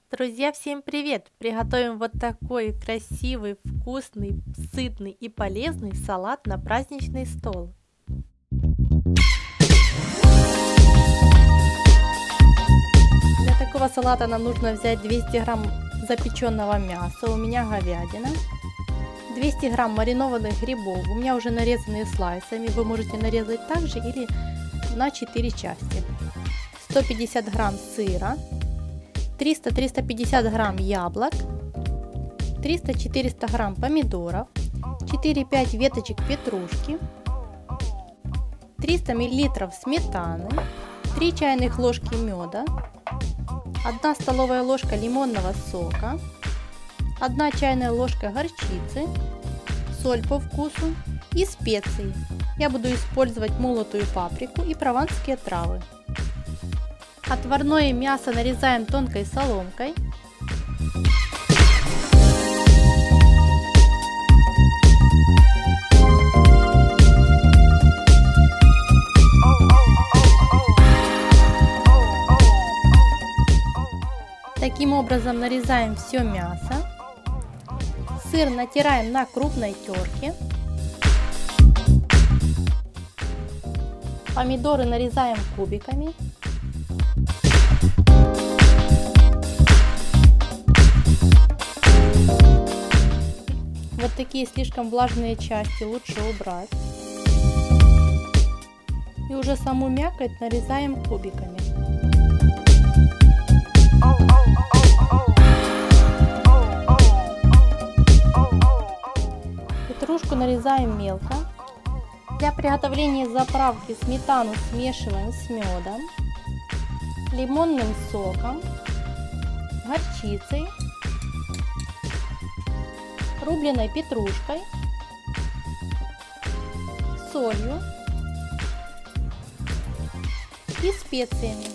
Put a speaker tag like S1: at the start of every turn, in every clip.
S1: Друзья, всем привет! Приготовим вот такой красивый, вкусный, сытный и полезный салат на праздничный стол. Для такого салата нам нужно взять 200 грамм запеченного мяса, у меня говядина, 200 грамм маринованных грибов, у меня уже нарезанные слайсами, вы можете нарезать также или на 4 части, 150 грамм сыра, 300-350 грамм яблок, 300-400 грамм помидоров, 4-5 веточек петрушки, 300 миллилитров сметаны, 3 чайных ложки меда, 1 столовая ложка лимонного сока, 1 чайная ложка горчицы, соль по вкусу и специи. Я буду использовать молотую паприку и прованские травы. Отварное мясо нарезаем тонкой соломкой. Таким образом нарезаем все мясо. Сыр натираем на крупной терке. Помидоры нарезаем кубиками. Вот такие слишком влажные части лучше убрать. И уже саму мякоть нарезаем кубиками. Петрушку нарезаем мелко. Для приготовления заправки сметану смешиваем с медом, лимонным соком, горчицей, рубленой петрушкой, солью и специями.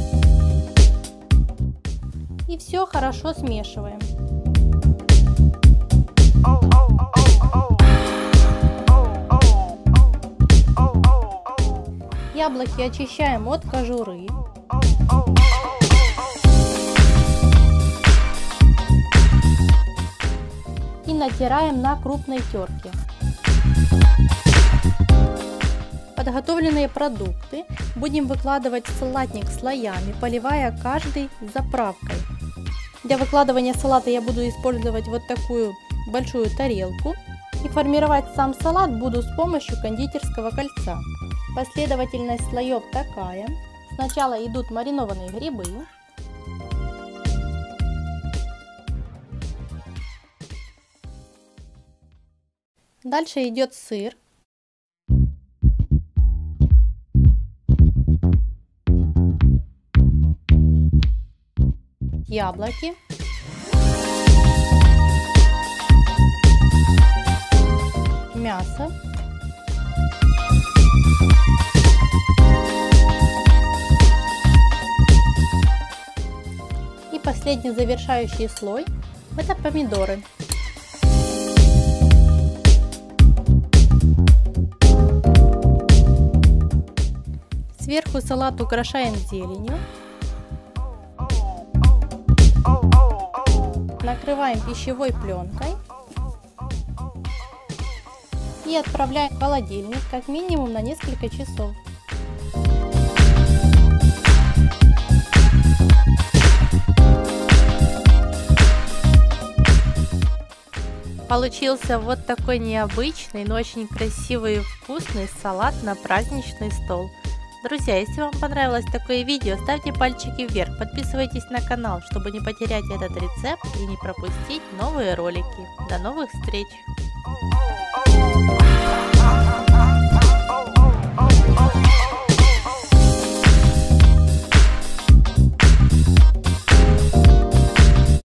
S1: И все хорошо смешиваем. Яблоки очищаем от кожуры. И натираем на крупной терке. Подготовленные продукты будем выкладывать в салатник слоями, поливая каждый заправкой. Для выкладывания салата я буду использовать вот такую большую тарелку. И формировать сам салат буду с помощью кондитерского кольца. Последовательность слоев такая. Сначала идут маринованные грибы. Дальше идет сыр. Яблоки. Мясо. И последний завершающий слой — это помидоры. Сверху салат украшаем зеленью. Накрываем пищевой пленкой. И отправляем в холодильник как минимум на несколько часов. Получился вот такой необычный, но очень красивый и вкусный салат на праздничный стол. Друзья, если вам понравилось такое видео, ставьте пальчики вверх, подписывайтесь на канал, чтобы не потерять этот рецепт и не пропустить новые ролики. До новых встреч!